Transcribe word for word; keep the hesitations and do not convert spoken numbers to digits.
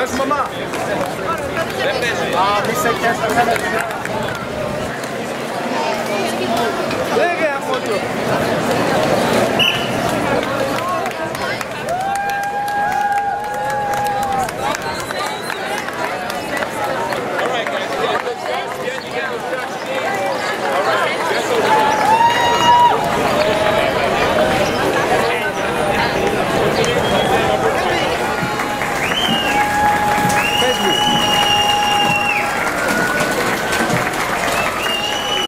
Πες μαμά. Δεν παίζει. Α, μη σε πιάσει τα μένα. Λέγε από το.